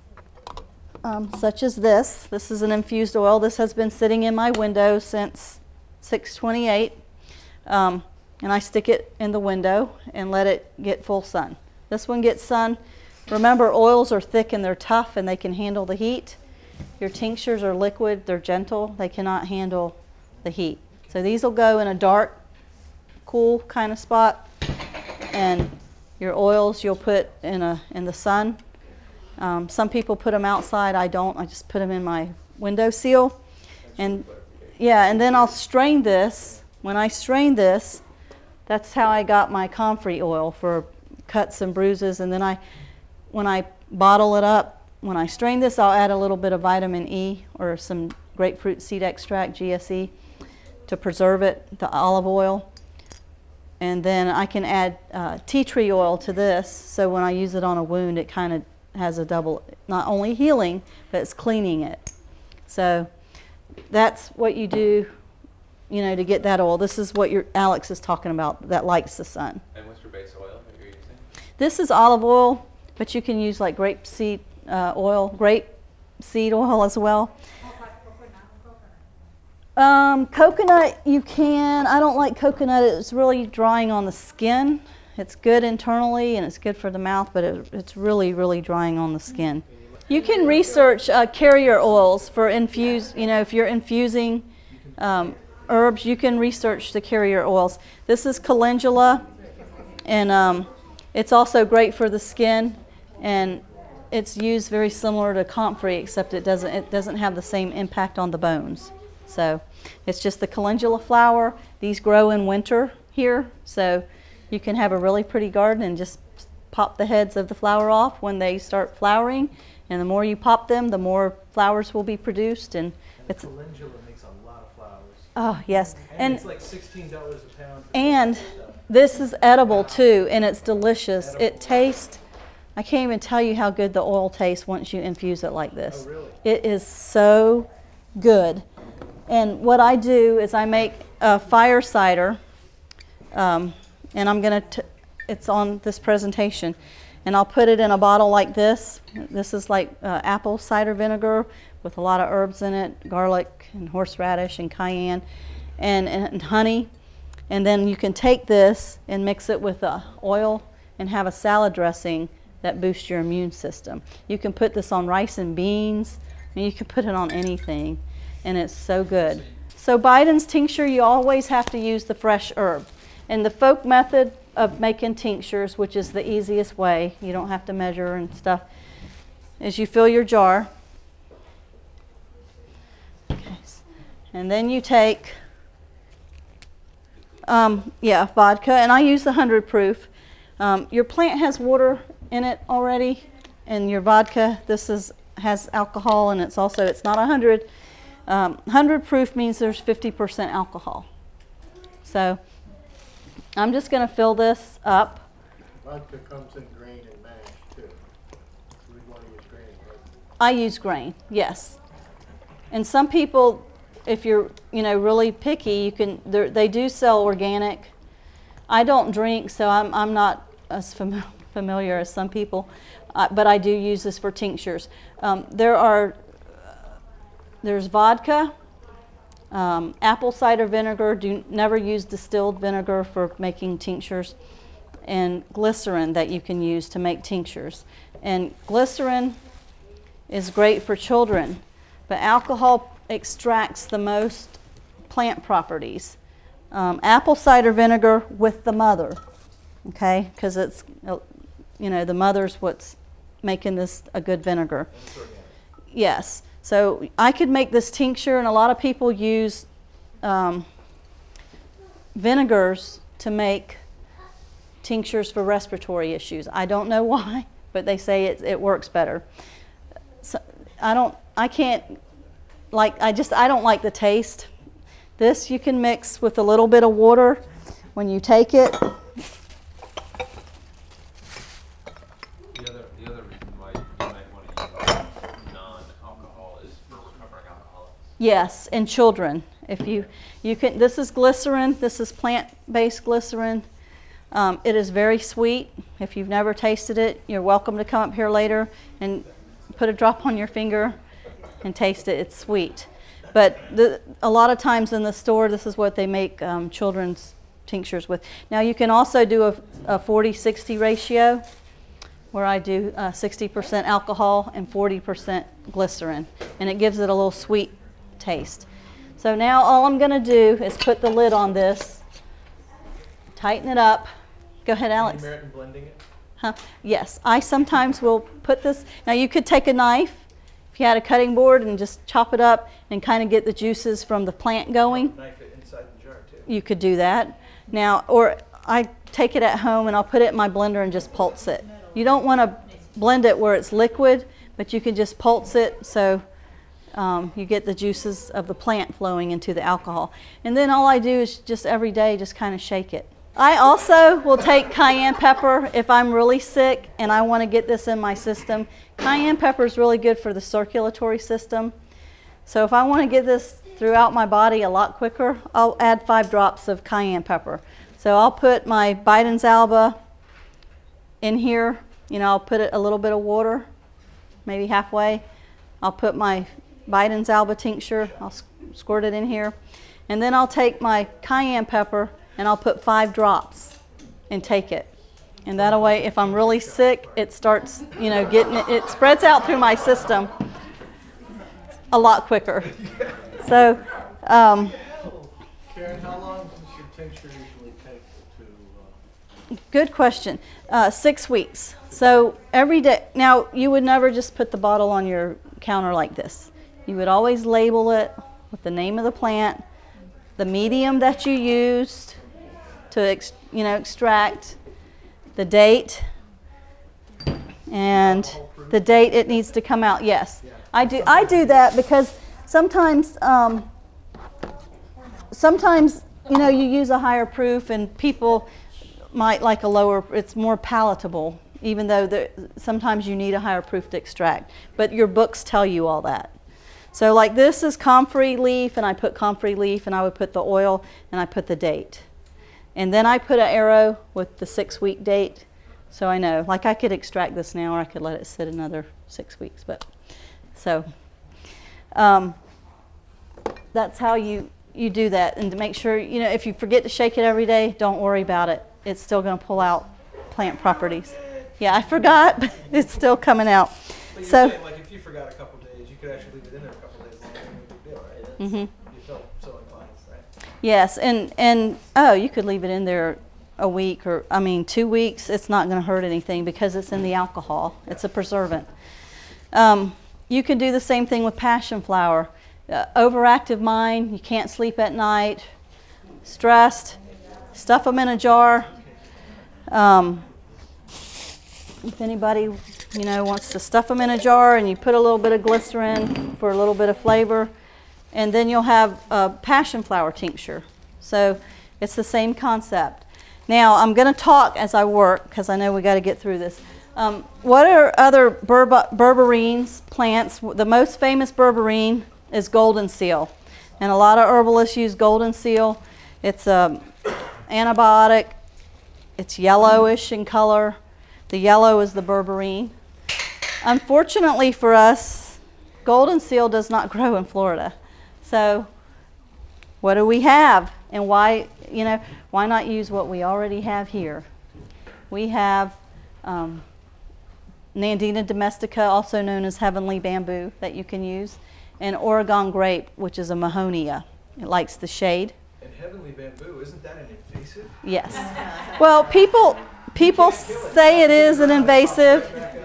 um, such as this, this is an infused oil. This has been sitting in my window since six twenty-eight. Um, and I stick it in the window and let it get full sun. This one gets sun. Remember, oils are thick and they're tough and they can handle the heat. Your tinctures are liquid, they're gentle, they cannot handle the heat. So these will go in a dark, cool kind of spot, and your oils you'll put in, a, in the sun. Um, some people put them outside, I don't, I just put them in my window seal. And yeah, and then I'll strain this. When I strain this, that's how I got my comfrey oil for cuts and bruises. And then I, when I bottle it up, when I strain this, I'll add a little bit of vitamin E or some grapefruit seed extract, G S E, to preserve it, the olive oil. And then I can add uh, tea tree oil to this, so when I use it on a wound, it kind of has a double, not only healing, but it's cleaning it. So that's what you do, you know, to get that oil. This is what your Alex is talking about, that likes the sun. And what's your base oil that you're using? This is olive oil, but you can use like grape seed uh, oil, grape seed oil as well. Um, coconut you can. I don't like coconut. It's really drying on the skin. It's good internally and it's good for the mouth, but it, it's really, really drying on the skin. You can research uh, carrier oils for infuse, you know, if you're infusing um, herbs, you can research the carrier oils. This is calendula, and um, it's also great for the skin, and it's used very similar to comfrey, except it doesn't, it doesn't have the same impact on the bones. So it's just the calendula flower. These grow in winter here, so you can have a really pretty garden and just pop the heads of the flower off when they start flowering, and the more you pop them, the more flowers will be produced. And, And it's calendula makes a lot of flowers. oh yes, And, and it's like sixteen dollars a pound. For and this stuff. this is edible too, and it's delicious. It tastes, I can't even tell you how good the oil tastes once you infuse it like this. Oh, really? It is so good. And what I do is I make a fire cider, um, and I'm going to, it's on this presentation, and I'll put it in a bottle like this. This is like uh, apple cider vinegar, with a lot of herbs in it, garlic and horseradish and cayenne and, and honey. And then you can take this and mix it with uh, oil and have a salad dressing that boosts your immune system. You can put this on rice and beans, and you can put it on anything, and it's so good. So Biden's tincture, you always have to use the fresh herb. And the folk method of making tinctures, which is the easiest way, you don't have to measure and stuff, is you fill your jar. Okay. And then you take, um, yeah, vodka, and I use the one hundred proof. Um, your plant has water in it already, and your vodka, this is has alcohol, and it's also, it's not one hundred. Um, one hundred proof means there's fifty percent alcohol. So I'm just going to fill this up. Vodka comes in grain and mash too. We want to use grain, right? I use grain, yes. And some people, if you're, you know, really picky, you can. They do sell organic. I don't drink, so I'm I'm not as fam familiar as some people, uh, but I do use this for tinctures. Um, there are there's vodka, um, apple cider vinegar. Do never use distilled vinegar for making tinctures, and glycerin that you can use to make tinctures. And glycerin is great for children, but alcohol extracts the most plant properties. Um, apple cider vinegar with the mother, okay, because it's, you know, the mother's what's making this a good vinegar. Yes, so I could make this tincture, and a lot of people use um, vinegars to make tinctures for respiratory issues. I don't know why, but they say it, it works better. So I don't, I can't, like, I just, I don't like the taste. This you can mix with a little bit of water when you take it. The other, the other reason why you might want to use non-alcohol is for recovering alcoholics. Yes, in children. If you, you can, this is glycerin. This is plant-based glycerin. Um, it is very sweet. If you've never tasted it, you're welcome to come up here later and put a drop on your finger and taste it. It's sweet. But the, a lot of times in the store, this is what they make um, children's tinctures with. Now you can also do a, a forty sixty ratio, where I do uh, sixty percent alcohol and forty percent glycerin, and it gives it a little sweet taste. So now all I'm going to do is put the lid on this, tighten it up. Go ahead, Alex. Any merit in blending it? Huh? Yes, I sometimes will put this. Now you could take a knife, if you had a cutting board, and just chop it up and kind of get the juices from the plant going. Knife it inside the jar too. You could do that. Now, or I take it at home and I'll put it in my blender and just pulse it. You don't want to blend it where it's liquid, but you can just pulse it so um, you get the juices of the plant flowing into the alcohol. And then all I do is just every day just kind of shake it. I also will take cayenne pepper if I'm really sick and I want to get this in my system. Cayenne pepper is really good for the circulatory system. So if I want to get this throughout my body a lot quicker, I'll add five drops of cayenne pepper. So I'll put my Biden's alba in here. You know, I'll put it a little bit of water, maybe halfway. I'll put my Biden's alba tincture. I'll squirt it in here. And then I'll take my cayenne pepper and I'll put five drops and take it. And that way, if I'm really sick, it starts, you know, getting it, it spreads out through my system a lot quicker. So, um, Karen, how long does your tincture usually take to? Uh... Good question. Uh, six weeks. So every day. Now, you would never just put the bottle on your counter like this. You would always label it with the name of the plant, the medium that you used to, ex, you know, extract, the date, and the date it needs to come out. Yes, I do. I do that because sometimes, um, sometimes you know, you use a higher proof, and people might like a lower. It's more palatable, even though there, sometimes you need a higher proof to extract. But your books tell you all that. So, like this is comfrey leaf, and I put comfrey leaf, and I would put the oil, and I put the date. And then I put an arrow with the six week date, so I know, like I could extract this now, or I could let it sit another six weeks. But so, um, that's how you, you do that. And to make sure, you know, if you forget to shake it every day, don't worry about it. It's still going to pull out plant properties. Yeah, I forgot, but it's still coming out. But you're So, saying, like, if you forgot a couple days, you could actually leave it in there a couple days longer, no big deal, right? That's, mhm. You felt so inclined, right? Yes, and, and oh, you could leave it in there a week or, I mean, two weeks. It's not going to hurt anything because it's in the alcohol. It's a preservant. Um, you can do the same thing with passion flower. Uh, overactive mind, you can't sleep at night, stressed, stuff them in a jar. Um, if anybody, you know, wants to stuff them in a jar and you put a little bit of glycerin for a little bit of flavor, and then you'll have a passion flower tincture. So it's the same concept. Now I'm going to talk as I work because I know we got to get through this. Um, what are other berber berberines plants? The most famous berberine is golden seal, and a lot of herbalists use golden seal. It's a antibiotic. It's yellowish in color. The yellow is the berberine. Unfortunately for us, golden seal does not grow in Florida. So what do we have, and why, you know, why not use what we already have here? We have um, Nandina domestica, also known as heavenly bamboo, that you can use, and Oregon grape, which is a mahonia. It likes the shade. And heavenly bamboo, isn't that an invasive? Yes. Well, people people say it is an invasive.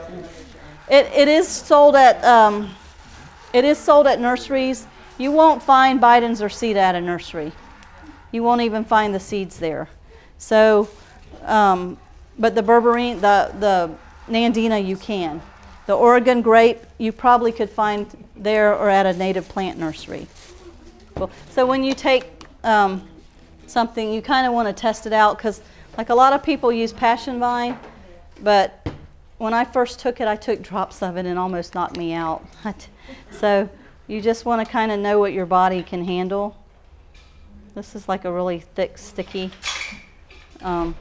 It it is sold at um, it is sold at nurseries. You won't find Bidens or Cedar at a nursery. You won't even find the seeds there. So, um, but the berberine, the the Nandina, you can. The Oregon grape, you probably could find there or at a native plant nursery. Cool. So when you take um, something, you kind of want to test it out, because like a lot of people use passion vine, but when I first took it, I took drops of it and almost knocked me out. So you just want to kind of know what your body can handle. This is like a really thick, sticky. Um,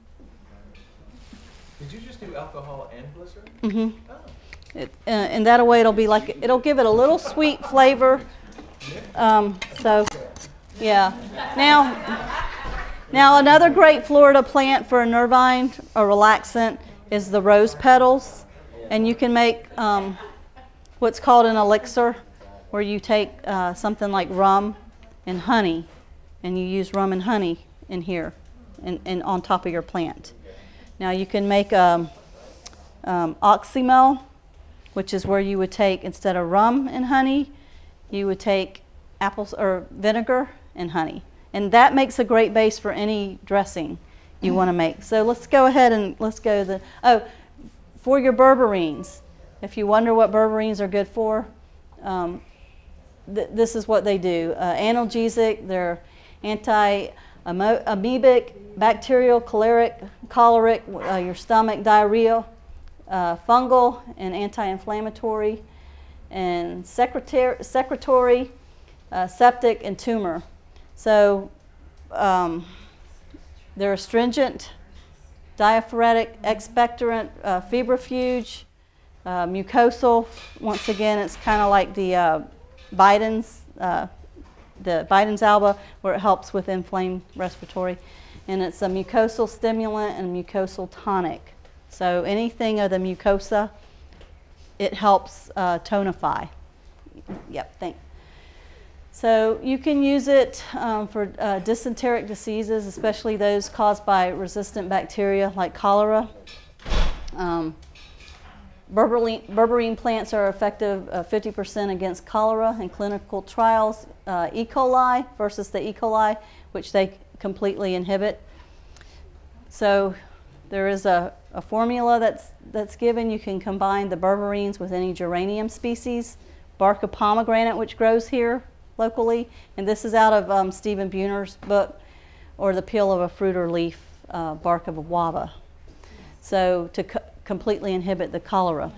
Did you just do alcohol and glycerin? mm-hmm. Oh. It, uh, and that way it'll be like, it'll give it a little sweet flavor. Um, so, yeah. Now, now another great Florida plant for a nervine or relaxant is the rose petals. And you can make um, what's called an elixir, where you take uh, something like rum and honey, and you use rum and honey in here and, and on top of your plant. Now you can make um, um, oxymel, which is where you would take, instead of rum and honey, you would take apples or vinegar and honey. And that makes a great base for any dressing you want to make. So let's go ahead and let's go to the, oh, for your berberines, if you wonder what berberines are good for, um, th this is what they do. Uh, analgesic, they're anti-amoebic, bacterial, choleric, choleric, uh, your stomach, diarrhea, uh, fungal, and anti-inflammatory, and secretary, secretory, uh, septic, and tumor. So um, they're astringent, diaphoretic, expectorant, uh, febrifuge, uh, mucosal. Once again, it's kind of like the uh, Bidens, uh, the Bidens alba, where it helps with inflamed respiratory. And it's a mucosal stimulant and mucosal tonic. So anything of the mucosa, it helps uh, tonify. Yep, thank. So you can use it um, for uh, dysenteric diseases, especially those caused by resistant bacteria like cholera. Um, berberine, berberine plants are effective uh, fifty percent against cholera in clinical trials. Uh, E. coli versus the E. coli, which they completely inhibit. So there is a, a formula that's, that's given. You can combine the berberines with any geranium species, bark of pomegranate, which grows here locally, and this is out of um, Stephen Buhner's book, or the peel of a fruit or leaf, uh, bark of a guava. So to co completely inhibit the cholera.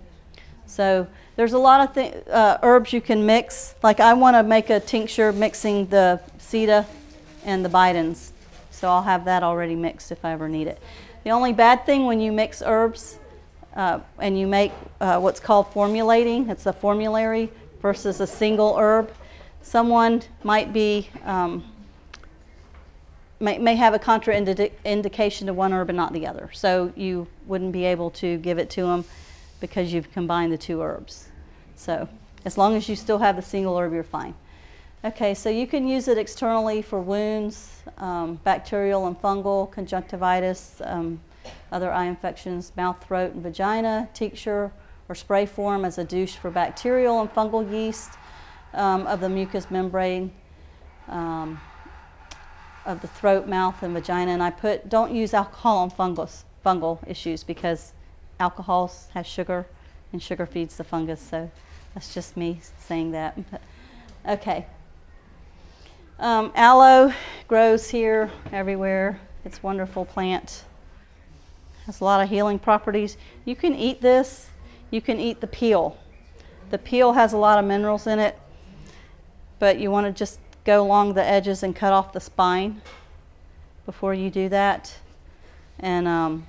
So there's a lot of th uh, herbs you can mix. Like I want to make a tincture mixing the Cedar and the Bidens, so I'll have that already mixed if I ever need it. The only bad thing when you mix herbs uh, and you make uh, what's called formulating, it's a formulary versus a single herb. Someone might be um, may, may have a contraindication to one herb and not the other, so you wouldn't be able to give it to them because you've combined the two herbs. So as long as you still have the single herb, you're fine. Okay, so you can use it externally for wounds, um, bacterial and fungal, conjunctivitis, um, other eye infections, mouth, throat, and vagina, tincture or spray form as a douche for bacterial and fungal yeast um, of the mucous membrane um, of the throat, mouth, and vagina. And I put, don't use alcohol on fungus, fungal issues because alcohol has sugar and sugar feeds the fungus. So that's just me saying that. Okay. Um, aloe grows here everywhere. It's a wonderful plant. Has a lot of healing properties. You can eat this. You can eat the peel. The peel has a lot of minerals in it, but you want to just go along the edges and cut off the spine before you do that. And um,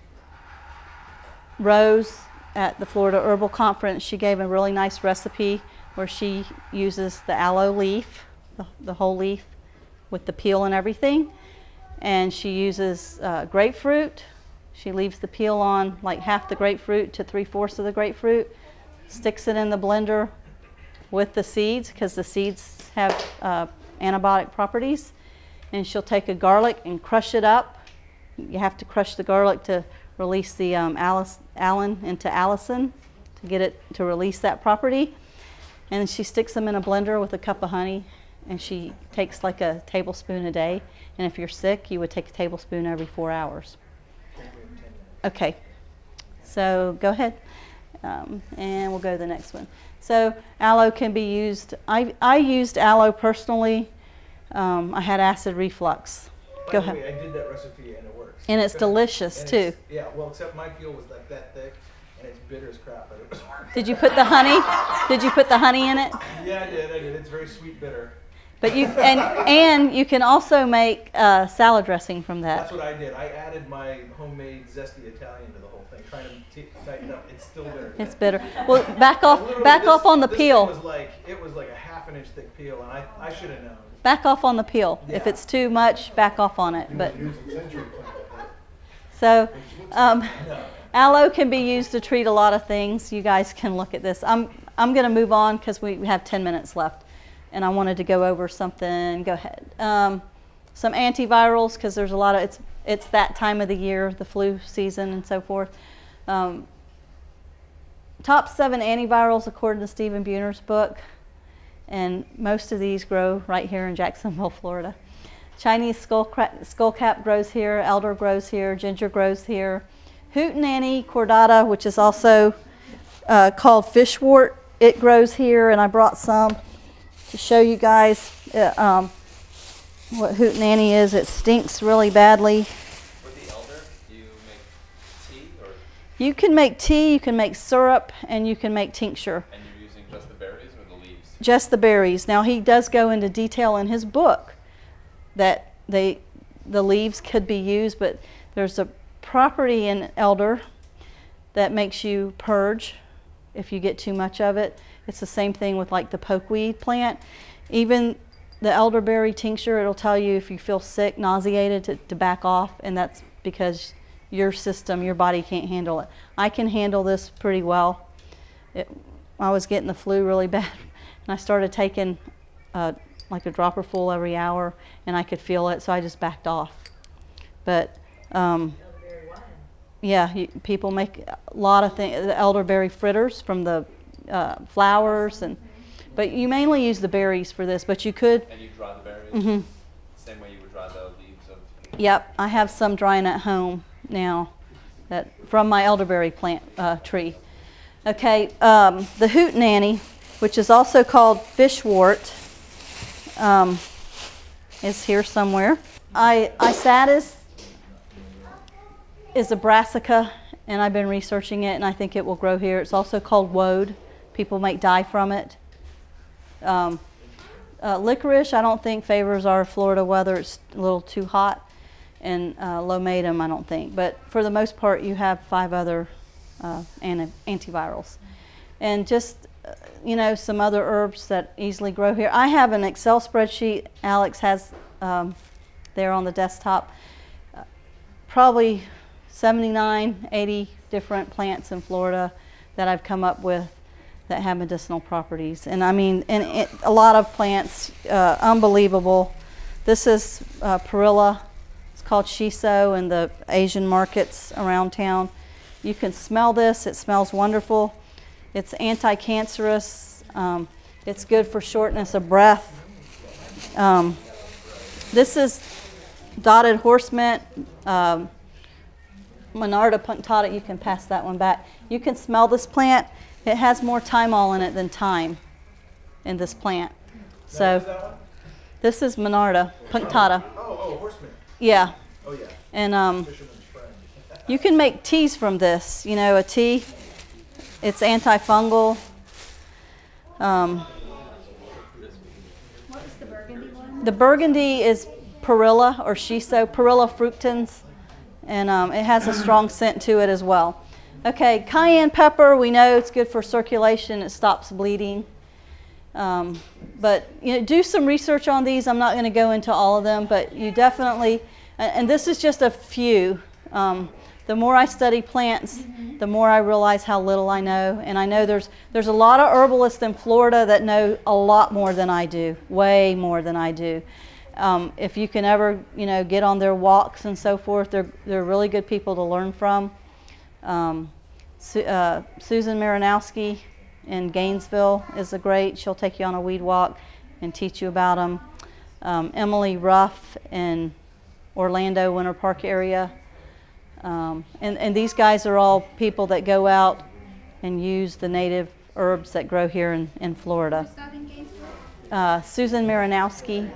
Rose at the Florida Herbal Conference, she gave a really nice recipe where she uses the aloe leaf, the, the whole leaf, with the peel and everything. And she uses uh, grapefruit. She leaves the peel on like half the grapefruit to three-fourths of the grapefruit, sticks it in the blender with the seeds because the seeds have uh, antibiotic properties. And she'll take a garlic and crush it up. You have to crush the garlic to release the um, allicin into allicin to get it to release that property. And she sticks them in a blender with a cup of honey, and she takes like a tablespoon a day. And if you're sick, you would take a tablespoon every four hours. Okay, so go ahead, um, and we'll go to the next one. So aloe can be used. I, I used aloe personally. Um, I had acid reflux. By Go the ahead. way, I did that recipe and it works. And it's delicious and too. It's, yeah, well, except my peel was like that thick, and it's bitter as crap, but it was. Did you put the honey? Did you put the honey in it? Yeah, I did. I did. It's very sweet bitter. But you and and you can also make uh, salad dressing from that. That's what I did. I added my homemade zesty Italian to the whole thing, trying to t tighten up. It's still bitter. It's bitter. Well, back off, Literally, back this, off on the this peel. Thing was like it was like a half an inch thick peel, and I I should have known. Back off on the peel. Yeah. If it's too much, back off on it. But so, um, aloe can be used to treat a lot of things. You guys can look at this. I'm I'm going to move on because we have ten minutes left, and I wanted to go over something. Go ahead. Um, some antivirals because there's a lot of it's it's that time of the year, the flu season, and so forth. Um, top seven antivirals according to Stephen Buhner's book. And most of these grow right here in Jacksonville, Florida. Chinese skull skullcap grows here, elder grows here, ginger grows here. Hootenanny cordata, which is also uh, called fishwort, it grows here, and I brought some to show you guys uh, um, what hootenanny is. It stinks really badly. With the elder, do you make tea or? You can make tea, you can make syrup, and you can make tincture. And you're using just the berries or the leaves? Just the berries. Now he does go into detail in his book that they, the leaves could be used, but there's a property in elder that makes you purge if you get too much of it. It's the same thing with like the pokeweed plant. Even the elderberry tincture, it'll tell you if you feel sick, nauseated, to, to back off, and that's because your system, your body can't handle it. I can handle this pretty well. It, I was getting the flu really bad. And I started taking uh, like a dropper full every hour, and I could feel it, so I just backed off. But um, yeah, you, people make a lot of things, the elderberry fritters from the uh, flowers, and but you mainly use the berries for this. But you could. And you dry the berries? Mm-hmm. Same way you would dry the leaves of. Yep, I have some drying at home now, that from my elderberry plant uh, tree. Okay, um, the hootenanny, which is also called fishwort, um, is here somewhere. I, Isatis is a brassica, and I've been researching it, and I think it will grow here. It's also called woad. People make dye from it. Um, uh, licorice, I don't think favors our Florida weather. It's a little too hot. And uh, lomatum, I don't think. But for the most part, you have five other uh, anti antivirals. And just you know, some other herbs that easily grow here. I have an Excel spreadsheet Alex has um, there on the desktop. Uh, probably seventy-nine, eighty different plants in Florida that I've come up with that have medicinal properties. And I mean, and it, a lot of plants, uh, unbelievable. This is uh, perilla. It's called shiso in the Asian markets around town. You can smell this. It smells wonderful. It's anti-cancerous. Um, it's good for shortness of breath. Um, this is dotted horse mint. Um, Monarda punctata. You can pass that one back. You can smell this plant. It has more thymol in it than thyme in this plant. So Is that one? this is Monarda punctata. Oh, oh, horseman. Yeah. Oh, yeah. And um, Fisherman's friend. you can make teas from this. You know, a tea. It's antifungal. Um, What was the burgundy one? the burgundy is perilla or shiso, perilla fructans, and um, it has a strong scent to it as well. Okay, cayenne pepper, we know it's good for circulation. It stops bleeding. Um, but you know, do some research on these. I'm not going to go into all of them, but you definitely, and, and this is just a few. Um, the more I study plants, mm-hmm. the more I realize how little I know. And I know there's there's a lot of herbalists in Florida that know a lot more than I do, way more than I do. Um, if you can ever, you know, get on their walks and so forth, they're they're really good people to learn from. Um, Su uh, Susan Marinowski in Gainesville is a great. She'll take you on a weed walk and teach you about them. Um, Emily Ruff in Orlando, Winter Park area. Um, and, and these guys are all people that go out and use the native herbs that grow here in, in Florida. Who's that in Gainesville? Uh, Susan Marinowski.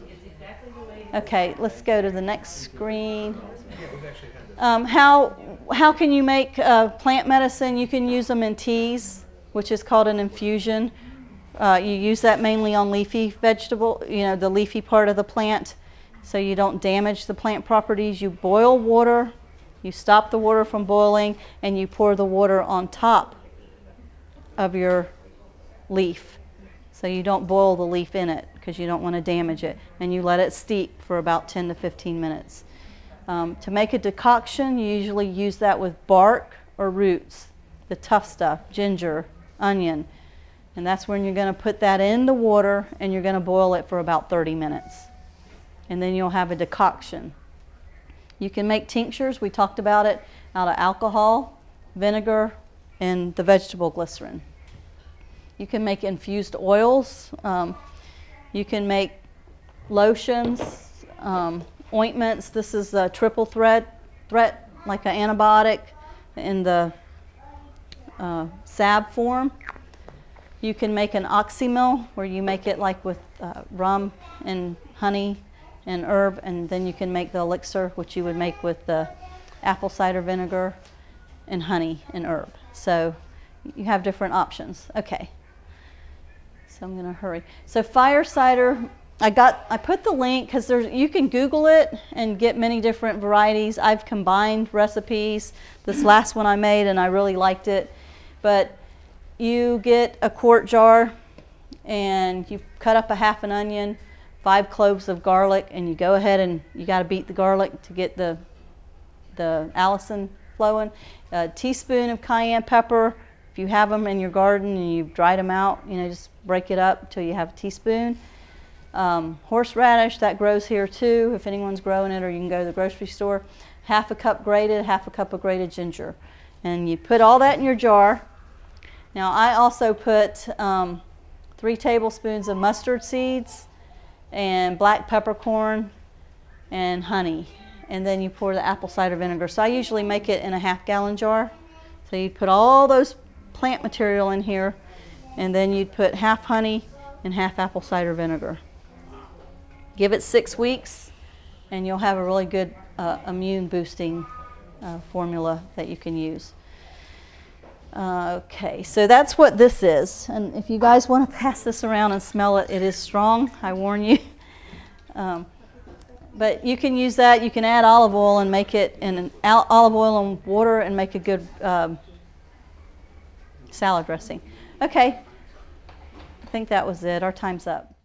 Okay, let's go to the next screen. Um, how, how can you make uh, plant medicine? You can use them in teas, which is called an infusion. Uh, you use that mainly on leafy vegetable, you know, the leafy part of the plant, so you don't damage the plant properties. You boil water, you stop the water from boiling, and you pour the water on top of your leaf. So you don't boil the leaf in it because you don't want to damage it. And you let it steep for about ten to fifteen minutes. Um, to make a decoction, you usually use that with bark or roots, the tough stuff, ginger, onion. And that's when you're going to put that in the water and you're going to boil it for about thirty minutes. And then you'll have a decoction. You can make tinctures, we talked about it, out of alcohol, vinegar, and the vegetable glycerin. You can make infused oils. Um, you can make lotions, um, ointments. This is a triple threat, threat like an antibiotic in the uh, salve form. You can make an oxymel where you make it like with uh, rum and honey and herb, and then you can make the elixir, which you would make with the apple cider vinegar and honey and herb. So you have different options. Okay. So I'm going to hurry. So fire cider, I got, I put the link because there's, you can Google it and get many different varieties. I've combined recipes. This last one I made and I really liked it. But you get a quart jar and you cut up a half an onion, five cloves of garlic, and you go ahead and you got to beat the garlic to get the the allicin flowing. A teaspoon of cayenne pepper. If you have them in your garden and you've dried them out, you know, just break it up until you have a teaspoon. Um, horseradish, that grows here too, if anyone's growing it, or you can go to the grocery store. Half a cup grated, half a cup of grated ginger. And you put all that in your jar. Now I also put um, three tablespoons of mustard seeds and black peppercorn and honey. And then you pour the apple cider vinegar. So I usually make it in a half gallon jar. So you put all those plant material in here, and then you'd put half honey and half apple cider vinegar. Give it six weeks and you'll have a really good uh, immune boosting uh, formula that you can use. Uh, okay, so that's what this is. And if you guys want to pass this around and smell it, it is strong, I warn you. Um, but you can use that. You can add olive oil and make it in an olive oil and water and make a good um, salad dressing. Okay, I think that was it. Our time's up.